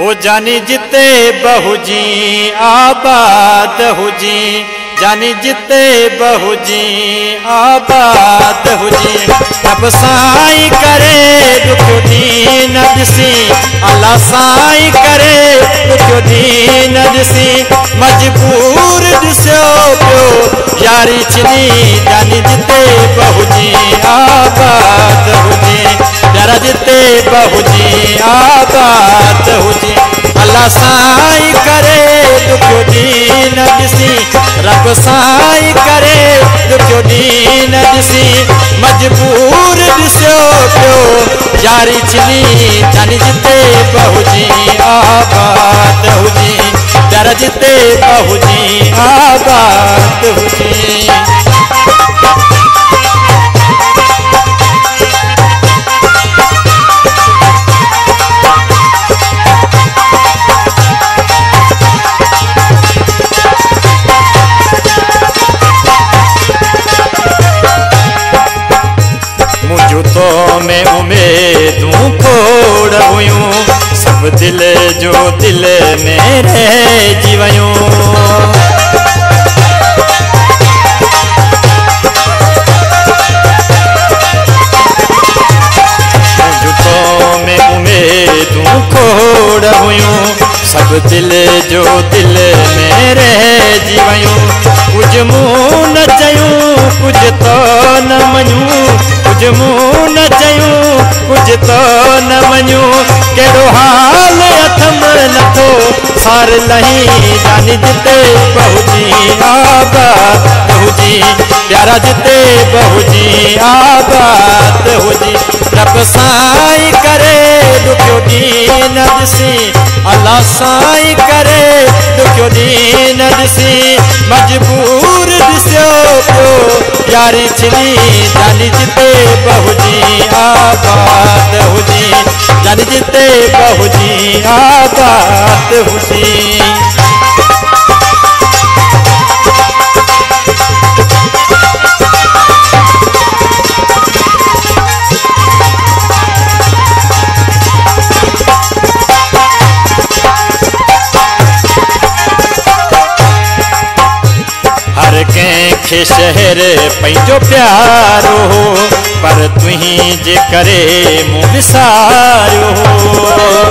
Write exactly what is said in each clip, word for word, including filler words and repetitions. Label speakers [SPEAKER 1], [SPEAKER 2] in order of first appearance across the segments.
[SPEAKER 1] ओ जानी जिते बहु जी आबाद हुजी, जानी जिते बहु जी आबाद हुजी। रब साईं करे दुख दीन ॾिसी, अल्लाह साईं करे दुख दीन ॾिसी, मजबूर ॾिसियो पियो यारी छिनी। जानी जिते बहु जी आबाद हुजी, प्यारा जिते बहु जी आबाद हुजी। अल्लाह साईं करे दुख दीन ॾिसी, रब साईं करे दुख दीन ॾिसी, मजबूर ॾिसियो पियो यारी छिनी। जानी जिते बहु जी आबाद हुजी, प्यारा जिते बहु जी आबाद हुजी। तो में उम्मीदूं खोड़ हुयूं, सब दिल जो दिल में रहिजी वयूं। जुतों में उम्मीदूं खोड़ हुयूं, सब दिल जो दिल में रहिजी वयूं। कुछ मुँह न चयूं, कुछ तो न मञूं, कुछ मुँह न चयूं, कुछ तो न मञूं। कहिड़ो हाल अथम नथो सार लही। जानी जिते बहु जी आबाद हुजी, प्यारा जिते बहु जी आबाद हुजी। रब साईं करे दुख दीन ॾिसी, अल्लाह साईं करे दुख दीन ॾिसी, मजबूर ॾिसियो पियो यारी छिनी। जानी जिते बहु जी आबाद हुजी, जानी जिते बहु जी आबाद हुजी। हर कंहिंखे शहर पंहिंजो प्यारो हो, पर तुहीं जे करे मूं विसारियो हो।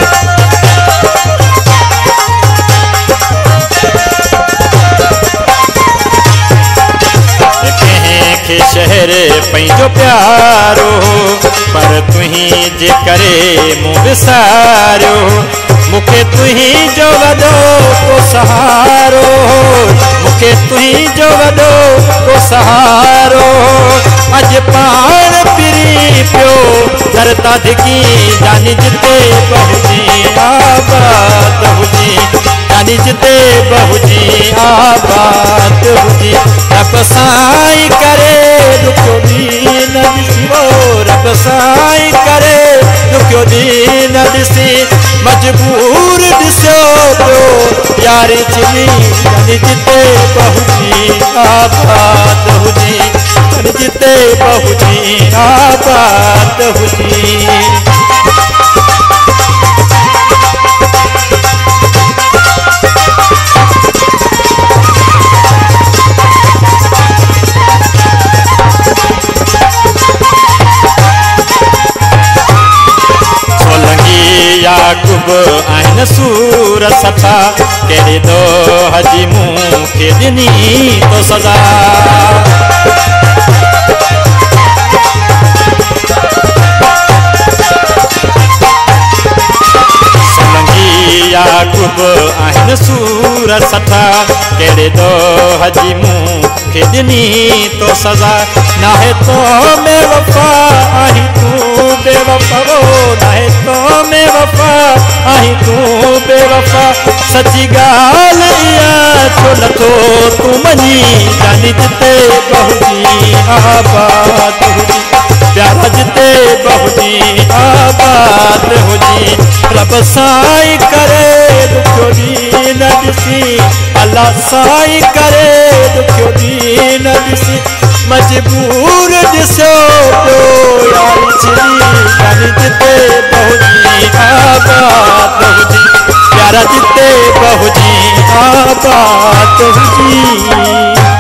[SPEAKER 1] कंहिंखे शहर पंहिंजो प्यारो हो, पर तुहीं जे करे मूं विसारियो। मूंखे तुहीं जो वॾो को सहारो, मूंखे तुहीं जो वॾो को सहारो। अॼु पाण पिरी पियो दर तां धिकी। जानी जिते बहु जी आबाद हुजी, जानी जिते बहु जी आबाद हुजी। रब साईं करे दुख दीन ॾिसी, ओ रब साईं करे दुख दीन ॾिसी, मजबूर ॾिसियो पियो यारी छिनी। जानी जिते बहु जी आबाद हुजी, जानी जिते बहु जी आबाद हुजी। याकूब आहिनि सूर सफ़ा, कहिड़े ॾोह जी मूंखे ॾिनी तो सज़ा। सोलंगी याकूब आहिनि सूर सफ़ा, कहिड़े ॾोह जी मूंखे ॾिनी तो सज़ा। नाहे तो में वफ़ा आहीं तूं बेवफ़ा, नाहे तो में वफ़ा आहीं तूं बेवफ़ा। सची ॻाल्हि इहा छो नथो तूं मञी। जानी जिते बहु जी आबाद हुजी, प्यारा जिते बहु जी आबाद हुजी। रब साईं करे दुख दीन ॾिसी, अल्लाह साईं करे दुख दीन ॾिसी, मजबूर ॾिसियो पियो यारी छिनी। जानी जिते बहु जी आबाद हुजी, हुजी आबाद हुजी।